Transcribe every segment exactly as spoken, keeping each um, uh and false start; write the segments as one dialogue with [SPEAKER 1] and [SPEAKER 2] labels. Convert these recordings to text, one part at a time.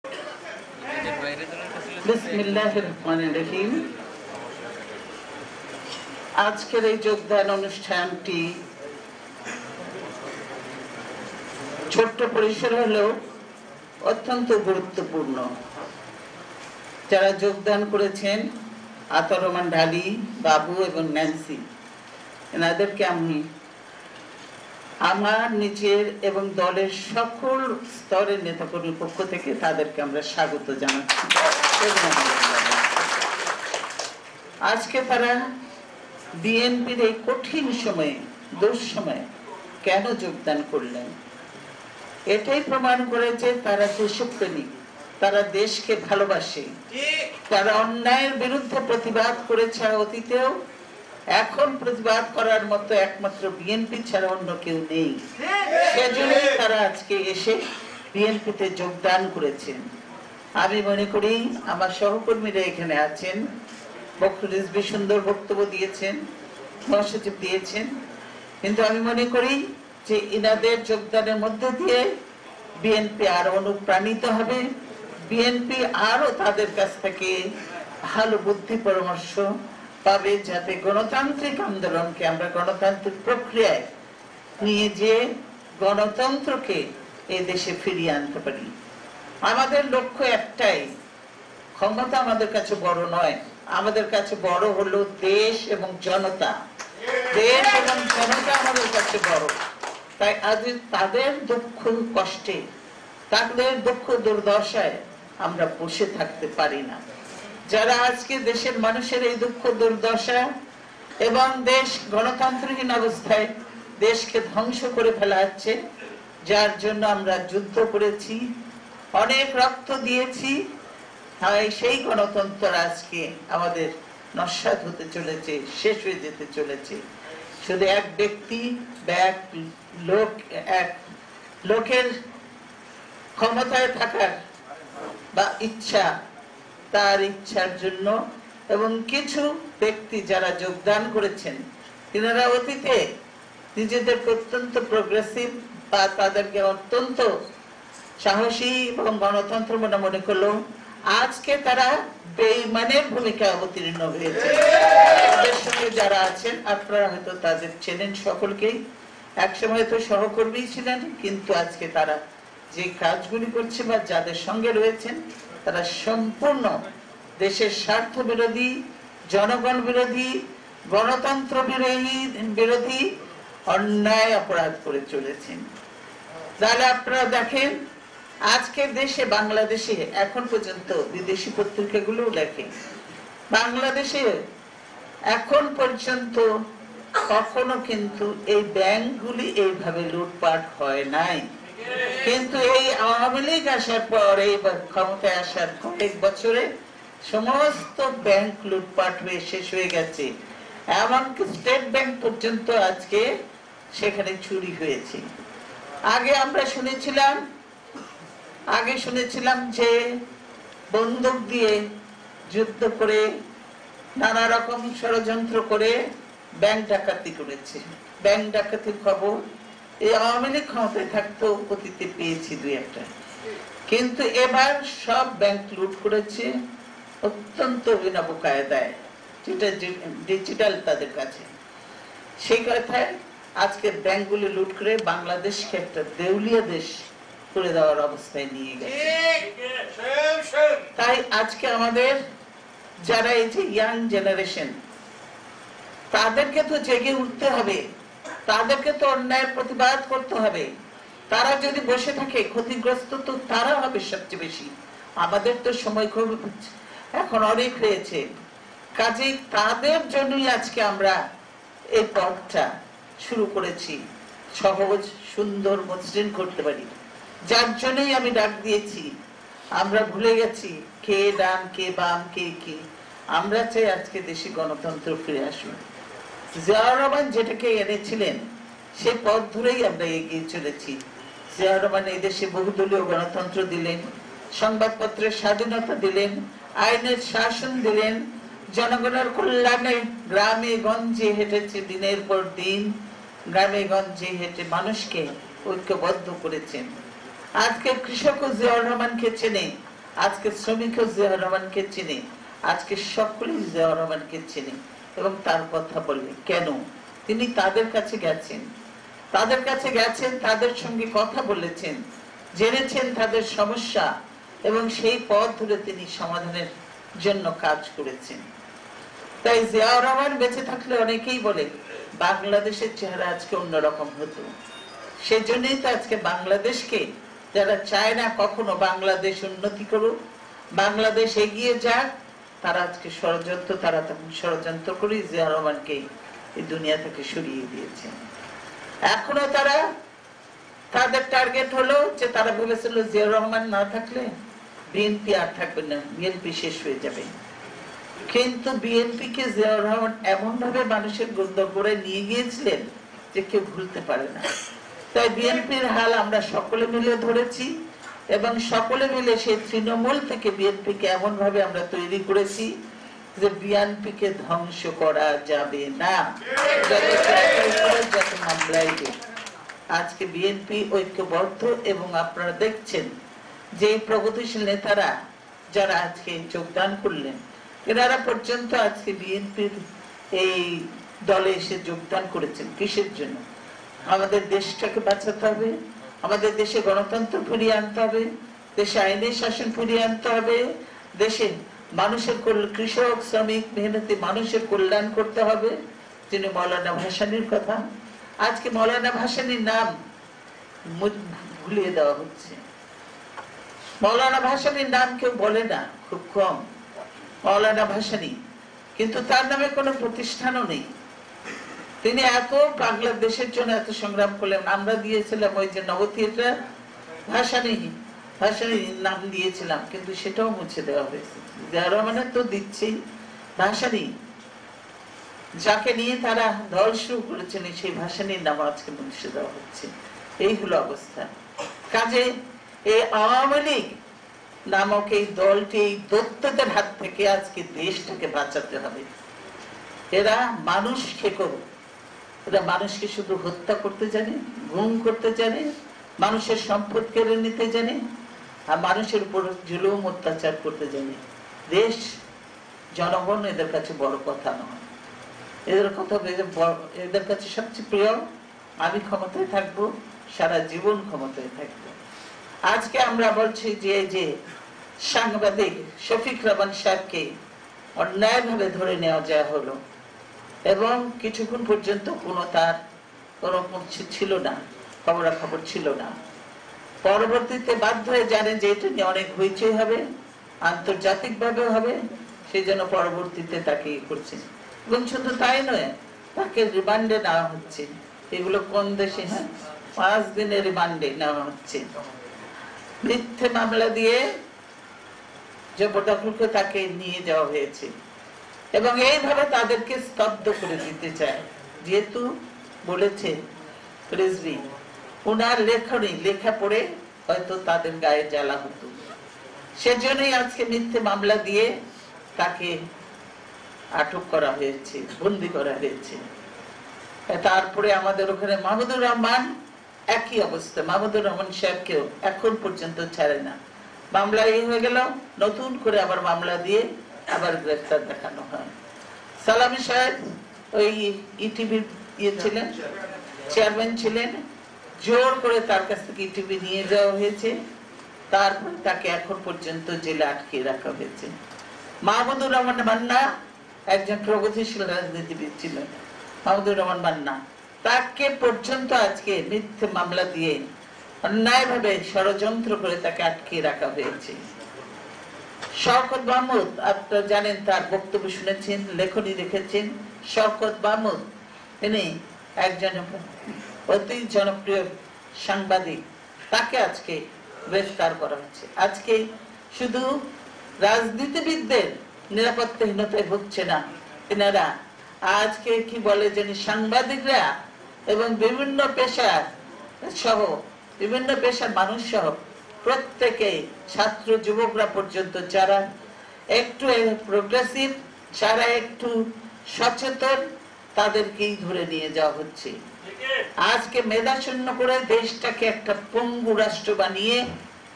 [SPEAKER 1] বিসমিল্লাহির রহমানির রহিম। আজকের এই যোগদান অনুষ্ঠানটি ছোট্ট পরিসর হলেও অত্যন্ত গুরুত্বপূর্ণ। যারা যোগদান করেছেন আতর রহমান ঢালি, বাবু এবং ন্যান্সি, এনাদেরকে আমি আমার নিজের এবং দলের সকল স্তরের নেতাকর্মীর পক্ষ থেকে তাদেরকে আমরা স্বাগত জানাচ্ছি। আজকে তারা বিএনপির এই কঠিন সময়ে, দুঃসময়ে কেন যোগদান করলেন, এটাই প্রমাণ করে যে তারা দেশপ্রেমিক, তারা দেশকে ভালোবাসে, তারা অন্যায়ের বিরুদ্ধে প্রতিবাদ করেছে অতীতেও, এখন প্রতিবাদ করার মতো একমাত্র বিএনপি ছাড়া অন্য কেউ নেই। সেজন্যই তারা আজকে এসে বিএনপিতে যোগদান করেছেন। আমি মনে করি আমার সহকর্মীরা এখানে আছেন, বক্তব্য সুন্দর বক্তব্য দিয়েছেন, মহাসচিব দিয়েছেন, কিন্তু আমি মনে করি যে ইনাদের যোগদানের মধ্যে দিয়ে বিএনপি আরো অনুপ্রাণিত হবে, বিএনপি আরো তাদের কাছ থেকে ভালো বুদ্ধি পরামর্শ পাবে, যাতে গণতান্ত্রিক আন্দোলনকে আমরা গণতান্ত্রিক প্রক্রিয়ায় নিয়ে যে গণতন্ত্রকে এই দেশে ফিরিয়ে আনতে পারি। আমাদের লক্ষ্য একটাই, ক্ষমতা আমাদের কাছে বড় নয়, আমাদের কাছে বড় হলো দেশ এবং জনতা। দেশ এবং জনতা আমাদের কাছে বড়। তাই আজ তাদের দুঃখ কষ্টে, তাদের দুঃখ দুর্দশায় আমরা বসে থাকতে পারি না। যারা আজকে দেশের মানুষের এই দুঃখ দুর্দশা এবং দেশ গণতন্ত্রহীন অবস্থায় দেশকে ধ্বংস করে ফেলা হচ্ছে, যার জন্য আমরা যুদ্ধ করেছি, অনেক রক্ত দিয়েছি, সেই গণতন্ত্র আজকে আমাদের নস্যাৎ হতে চলেছে, শেষ হয়ে যেতে চলেছে। শুধু এক ব্যক্তি বা এক লোক, এক লোকের ক্ষমতায় থাকার বা ইচ্ছা, তার ইচ্ছার জন্য এবং কিছু ব্যক্তি যারা যোগদান করেছেন, তিনারা অতীতে নিজেদেরকে অত্যন্ত প্রোগ্রেসিভ বা তাদেরকে অত্যন্ত সাহসী এবং গণতন্ত্র মনে মনে করলো, আজকে তারা বেঈমানের ভূমিকা অবতীর্ণ হয়েছে। তাদের সঙ্গে যারা আছেন আপনারা হয়তো তাদের চেনেন, সকলকেই একসময় তো সহকর্মী ছিলেন, কিন্তু আজকে তারা যে কাজগুলি করছে বা যাদের সঙ্গে রয়েছেন তারা সম্পূর্ণ দেশের স্বার্থ বিরোধী, জনগণ বিরোধী, গণতন্ত্র বিরোধী বিরোধী অন্যায় অপরাধ করে চলেছেন। তাহলে আপনারা দেখেন আজকের দেশে, বাংলাদেশে এখন পর্যন্ত বিদেশি পত্রিকাগুলো দেখে, বাংলাদেশে এখন পর্যন্ত কখনো কিন্তু এই ব্যাংকগুলি এইভাবে লুটপাট হয় নাই। কিন্তু এই আওয়ামী লীগ আসার পর, এই ক্ষমতায় আসার কয়েক বছরে সমস্ত ব্যাংক লুটপাট হয়ে শেষ হয়ে গেছে। এমনকি স্টেট ব্যাংক পর্যন্ত আজকে সেখানে চুরি হয়েছে। আগে আমরা শুনেছিলাম আগে শুনেছিলাম যে বন্দুক দিয়ে যুদ্ধ করে নানা রকম ষড়যন্ত্র করে ব্যাংক ডাকাতি করেছে। ব্যাংক ডাকাতির খবর এই আওয়ামী লীগ ক্ষমতায় থাকতেও অতীতে পেয়েছি দুই একটা, কিন্তু এবার সব ব্যাংক লুট করেছে অত্যন্ত অভিনব কায়দায়, যেটা ডিজিটাল তাদের কাছে। সেই কথায় আজকে ব্যাংকগুলি লুট করে বাংলাদেশকে একটা দেউলিয়া দেশ করে দেওয়ার অবস্থায় নিয়ে গেছে। তাই আজকে আমাদের যারা এই যে ইয়াং জেনারেশন, তাদেরকে তো জেগে উঠতে হবে, তাদেরকে তো অন্যায়ের প্রতিবাদ করতে হবে। তারা যদি বসে থাকে ক্ষতিগ্রস্ত তো তারা হবে সবচেয়ে বেশি। আমাদের তো সময় খুব এখন অনেক হয়েছে, কাজেই তাদের জন্যই আজকে আমরা এই পথটা শুরু করেছি, সহজ সুন্দর মসৃণ করতে পারি। যার জন্যই আমি ডাক দিয়েছি। আমরা ভুলে গেছি কে ডান কে বাম কে কি। আমরা চাই আজকে দেশে গণতন্ত্র ফিরে আসুন। জিয়াউর রহমান যেটাকে এনেছিলেন সেই পথ ধরেই আমরা এগিয়ে চলেছি। জিয়াউর রহমান এই দেশে বহুদলীয় গণতন্ত্র দিলেন, সংবাদপত্রের স্বাধীনতা দিলেন, আইনের শাসন দিলেন, জনগণের কল্যাণে গ্রামে গঞ্জে হেঁটেছে দিনের পর দিন, গ্রামে গঞ্জে হেঁটে মানুষকে ঐক্যবদ্ধ করেছেন। আজকে কৃষক জিয়াউর রহমানকে চেনে, আজকে শ্রমিকও জিয়াউর রহমানকে চিনে, আজকে সকলেই জিয়াউর রহমানকে চিনে এবং তার কথা বলে। কেন? তিনি তাদের কাছে গেছেন, তাদের কাছে গেছেন, তাদের সঙ্গে কথা বলেছেন, জেনেছেন তাদের সমস্যা এবং সেই পথ ধরে তিনি সমাধানের জন্য কাজ করেছেন। তাই জিয়াউর রহমান বেঁচে থাকলে অনেকেই বলে বাংলাদেশের চেহারা আজকে অন্যরকম হতো। সেজন্যই তো আজকে বাংলাদেশকে যারা চায় না কখনো বাংলাদেশ উন্নতি করুক, বাংলাদেশ এগিয়ে যাক, তারা আজকে ষড়যন্ত্র তারা তখন ষড়যন্ত্র করে জিয়াউর রহমানকে এই দুনিয়া থেকে সরিয়ে দিয়েছে। এখনো তারা তাদের টার্গেট হলো যে তারা ভেবেছিল জিয়াউর রহমান না থাকলে বিএনপি আর থাকবে না, বিএনপি শেষ হয়ে যাবে। কিন্তু বিএনপি কে জিয়াউর রহমান এমন ভাবে মানুষের দরবারে নিয়ে গিয়েছিলেন যে কেউ ভুলতে পারে না। তাই বিএনপির হাল আমরা সকলে মিলে ধরেছি এবং সকলে মিলে সেই তৃণমূল থেকে বিএনপি কে এমন ভাবে আমরা তৈরি করেছি যে বিএনপি কে ধ্বংস করা যাবে না, যত মামলায়। আজকে বিএনপি ঐক্যবদ্ধ এবং আপনারা দেখছেন যে প্রগতিশীল নেতারা যারা আজকে যোগদান করলেন, এনারা পর্যন্ত আজকে বিএনপির এই দলে এসে যোগদান করেছেন। কিসের জন্য? আমাদের দেশটাকে বাঁচাতে হবে, আমাদের দেশে গণতন্ত্র ফিরিয়ে আনতে হবে, দেশে আইনের শাসন ফিরিয়ে আনতে হবে, দেশে মানুষের কৃষক শ্রমিক মেহনতি মানুষের কল্যাণ করতে হবে। যিনি মৌলানা ভাসানীর কথা, আজকে মৌলানা ভাসানীর নাম ভুলিয়ে দেওয়া হচ্ছে। মৌলানা ভাসানীর নাম কেউ বলে না, খুব কম। মৌলানা ভাসানী, কিন্তু তার নামে কোনো প্রতিষ্ঠানও নেই। তিনি এত বাংলাদেশের জন্য এত সংগ্রাম করলেন। আমরা দিয়েছিলাম ওই যে নব থিয়েটার ভাসানী, ভাসানীর নাম দিয়েছিলাম, কিন্তু সেটাও মুছে দেওয়া হয়েছে। জিয়াউর রহমানের তো দিচ্ছেই, ভাসানী যাকে নিয়ে তারা দল শুরু করেছেন সেই ভাসানীর নাম আজকে মুছে দেওয়া হচ্ছে। এই হলো অবস্থা। কাজে এই আওয়ামী লীগ নামক এই দলটি এই দৈত্যদের হাত থেকে আজকে দেশটাকে বাঁচাতে হবে। এরা মানুষকে করুক, এরা মানুষকে শুধু হত্যা করতে জানে, গুম করতে জানে, মানুষের সম্পদ কেড়ে নিতে জানে, আর মানুষের উপর জুলুম অত্যাচার করতে জানে। দেশ জনগণ এদের কাছে বড় কথা নয়। এদের কথা এদের কাছে সবচেয়ে প্রিয় আমি ক্ষমতায় থাকবো, সারা জীবন ক্ষমতায় থাকবো। আজকে আমরা বলছি যে যে সাংবাদিক শফিক রহমান সাহেবকে অন্যায়ভাবে ধরে নেওয়া যায় হলো এবং কিছুক্ষণ পর্যন্ত কোনো তার কোনো ছিল না, খবরাখবর ছিল না। পরবর্তীতে বাধ্য হয়ে জানেন যে এটা নিয়ে অনেক হইচই হবে, আন্তর্জাতিক ভাবে হবে, সেই জন্য পরবর্তীতে তাকে ই করছে। এবং শুধু তাই নয়, তাকে রিমান্ডে নেওয়া হচ্ছে। এগুলো কোন দেশে? হ্যাঁ, পাঁচ দিনের রিমান্ডে নেওয়া হচ্ছে। মিথ্যে মামলা দিয়ে জবরদখলকে তাকে নিয়ে যাওয়া হয়েছে এবং এইভাবে তাদেরকে স্তব্ধ করে দিতে চায়। যেহেতু বলেছে রিজভী উনার লেখনী লেখা পড়ে হয়তো তাদের গায়ে জ্বালা হতো, সেজন্যই আজকে মিথ্যে মামলা দিয়ে তাকে আটক করা হয়েছে, বন্দি করা হয়েছে। তারপরে আমাদের ওখানে মাহমুদুর রহমান একই অবস্থা। মাহমুদুর রহমান সাহেবকেও এখন পর্যন্ত ছাড়ে না। মামলা এই হয়ে গেল, নতুন করে আবার মামলা দিয়ে আবার গ্রেফতার দেখানো হয়। সালামি সাহেব ওই ইটিভির ইয়ে ছিলেন, চেয়ারম্যান ছিলেন, জোর করে তার কাছ থেকে ইটিভি নিয়ে যাওয়া হয়েছে, তারপর তাকে এখন পর্যন্ত জেলে আটকে রাখা হয়েছে। মাহমুদুর রহমান মান্না একজন প্রগতিশীল রাজনীতিবিদ ছিলেন, মাহমুদুর রহমান মান্না, তাকে পর্যন্ত আজকে মিথ্যে মামলা দিয়ে অন্যায়ভাবে ষড়যন্ত্র করে তাকে আটকে রাখা হয়েছে। শওকত মাহমুদ, আপনারা জানেন, তার বক্তব্য শুনেছেন, লেখনী লিখেছেন। শওকত মাহমুদ তিনি একজন অতি জনপ্রিয় সাংবাদিক, তাকে আজকে গ্রেফতার করা হচ্ছে। আজকে শুধু রাজনীতিবিদদের নিরাপত্তাহীনতায় ভুগছে না এনারা, আজকে কি বলে জানি সাংবাদিকরা এবং বিভিন্ন পেশার সহ বিভিন্ন পেশার মানুষ সহ প্রত্যেকে, ছাত্র যুবকরা পর্যন্ত যারা একটু প্রোগ্রেসিভ, যারা একটু সচেতন, তাদেরকেই ধরে নিয়ে যাওয়া হচ্ছে। আজকে মেধা শূন্য করে দেশটাকে একটা পঙ্গু রাষ্ট্র বানিয়ে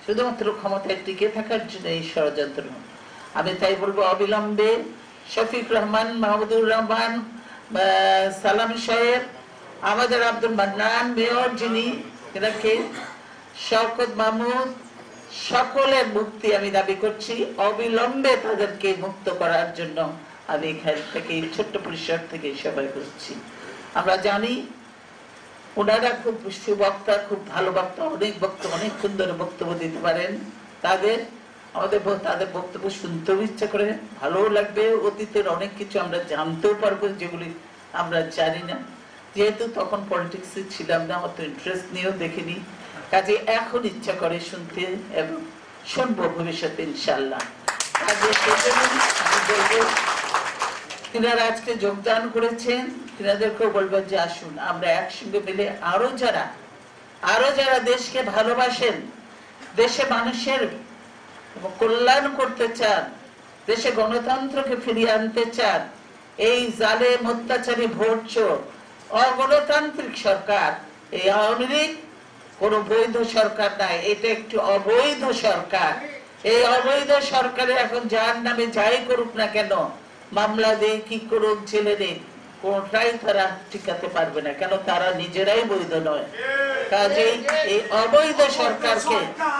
[SPEAKER 1] শুধুমাত্র ক্ষমতায় টিকে থাকার জন্য এই ষড়যন্ত্র। আমি তাই বলবো অবিলম্বে শফিক রহমান, মাহমুদুর রহমান, সালাম সাহেব, আমাদের আব্দুল মান্নান মেয়র যিনি, এনাকে শওকত মাহমুদ, সকলের মুক্তি আমি দাবি করছি। অবিলম্বে তাদেরকে মুক্ত করার জন্য আমি এখান থেকে ছোট্ট পরিসর থেকে সবাই করছি। আমরা জানি ওনারা খুব সুবক্তা, খুব ভালো বক্তা, অনেক বক্তা, অনেক সুন্দর বক্তব্য দিতে পারেন। তাদের আমাদের তাদের বক্তব্য শুনতেও ইচ্ছা করে, ভালোও লাগবে। অতীতের অনেক কিছু আমরা জানতেও পারবো যেগুলি আমরা জানি না, যেহেতু তখন পলিটিক্সে ছিলাম না, অত ইন্টারেস্ট নিয়েও দেখিনি। কাজে এখন ইচ্ছা করে শুনতে এবং শুনবো ভবিষ্যতে ইনশাল্লাহ। কাজে আমি বলবো তিনারা আজকে যোগদান করেছেন, তিনাদেরকেও বলবো যে আসুন আমরা একসঙ্গে মিলে আরো যারা আরো যারা দেশকে ভালোবাসেন, দেশে মানুষের কল্যাণ করতে চান, দেশে গণতন্ত্রকে ফিরিয়ে আনতে চান, এই জালেম অত্যাচারী ভোট চোর অগণতান্ত্রিক সরকার, এই আওয়ামী লীগ কোন বৈধ সরকার নাই, এটা একটি অবৈধ সরকার। এই অবৈধ সরকারে এখন যার নামে যাই করুক না কেন, মামলা দিয়ে কি করুক, জেলে দেয়, কোনটাই তারা টিকাতে পারবে না, কেন তারা নিজেরাই বৈধ নয়। কাজেই এই অবৈধ সরকারকে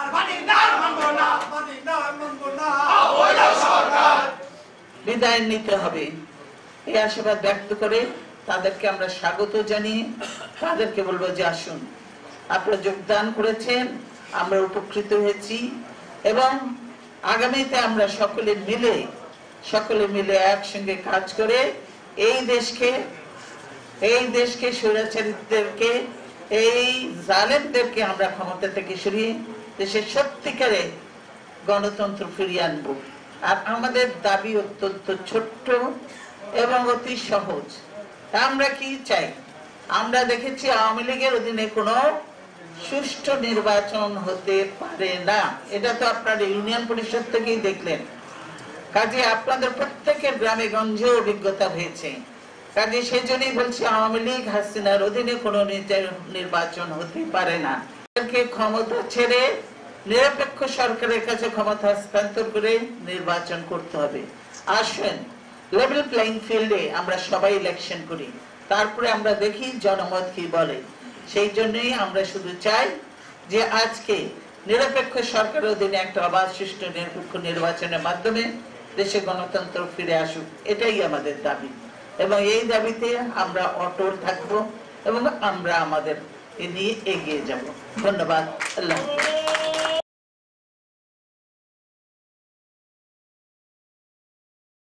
[SPEAKER 1] বিদায় নিতে হবে, এই আশাবাদ ব্যক্ত করে তাদেরকে আমরা স্বাগত জানিয়ে তাদেরকে বলবো যে আসুন, আপনারা যোগদান করেছেন, আমরা উপকৃত হয়েছি এবং আগামীতে আমরা সকলে মিলে সকলে মিলে একসঙ্গে কাজ করে এই দেশকে এই দেশকে স্বৈরাচারীদেরকে, এই জালেমদেরকে আমরা ক্ষমতা থেকে সরিয়ে দেশে সত্যিকারে গণতন্ত্র ফিরিয়ে আনবো। আর আমাদের দাবি অত্যন্ত ছোট্ট এবং অতি সহজ। আমরা কি চাই? আমরা দেখেছি আওয়ামী লীগের অধীনে কোনো সুষ্ঠু নির্বাচন হতে পারে না, এটা তো আপনার ইউনিয়ন পরিষদ থেকেই দেখলেন। কাজে আপনাদের প্রত্যেকের গ্রামে গঞ্জে অভিজ্ঞতা হয়েছে। কাজে সেই জন্যই বলছি আওয়ামী লীগ হাসিনার অধীনে কোনো নির্বাচন হতে পারে না। ক্ষমতা ছেড়ে নিরপেক্ষ সরকারের কাছে ক্ষমতা হস্তান্তর করে নির্বাচন করতে হবে। আসেন লেভেল প্লেইং ফিল্ডে আমরা সবাই ইলেকশন করি, তারপরে আমরা দেখি জনমত কি বলে। সেই জন্যই আমরা শুধু চাই যে আজকে নিরপেক্ষ সরকারের অধীনে একটা অবাধ সুষ্ঠু নিরপেক্ষ নির্বাচনের মাধ্যমে দেশে গণতন্ত্র ফিরে আসুক, এটাই আমাদের দাবি এবং এই দাবিতে আমরা অটল থাকবো এবং আমরা আমাদের নিয়ে এগিয়ে যাব। ধন্যবাদ। আল্লাহ।